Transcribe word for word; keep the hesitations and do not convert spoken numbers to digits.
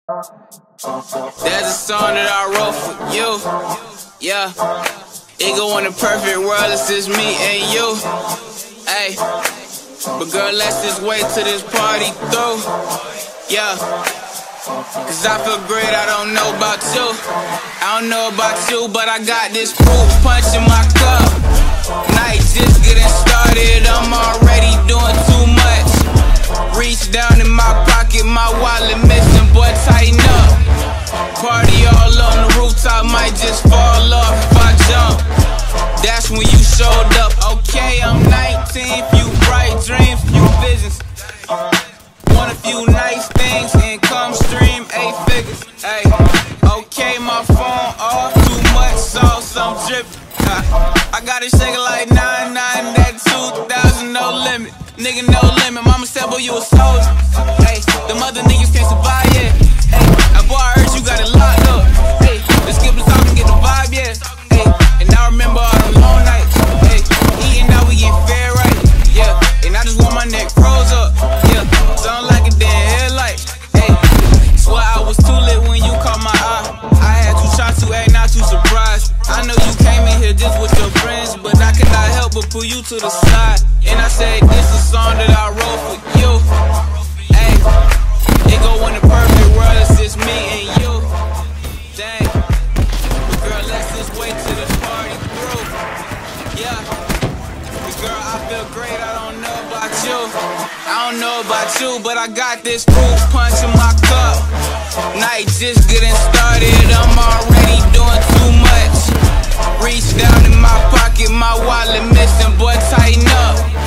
There's a song that I wrote for you, yeah. It go in the perfect world, it's just me and you, ayy. But girl, let's just wait till this party through, yeah. Cause I feel great, I don't know about you. I don't know about you, but I got this fruit punch in my cup. Night just getting started, I'm already doing too much. Reach down in my pocket, my wallet missing, boy, tighten up. Party all on the rooftop, might just fall off if I jump. That's when you showed up. Okay, I'm nineteen, few bright dreams, few visions. Want a few nice things, income stream, eight figures. Ay, okay, my phone off, too much sauce, I'm dripping. Uh, I got it shaking like nine nine, that two thousand, no limit. Nigga, no limit. Mama said, boy, you a soldier. Hey, them other niggas can't survive, yeah. Hey, that boy, I heard you got it locked up. Hey, let's skip the talk and get the vibe, yeah. Hey, and I remember all the long nights. Hey, eating out, we get fair right. Yeah, and I just want my neck froze up. Yeah, sound like a damn headlight. Hey, swear I was too lit when you caught my eye. I had two shots to act, not too surprised. I know you came in here just with your friends, but I cannot help but pull you to the side. And I said, this is a song that I wrote for you. Ay, it go in the perfect world, it's just me and you. Dang, but girl, let's just wait till this party through. Yeah, cause girl, I feel great, I don't know about you. I don't know about you, but I got this fruit punch in my cup. Night just getting started, I'm already doing too much. Reach down in my pocket, my wallet missing, boy, tighten up.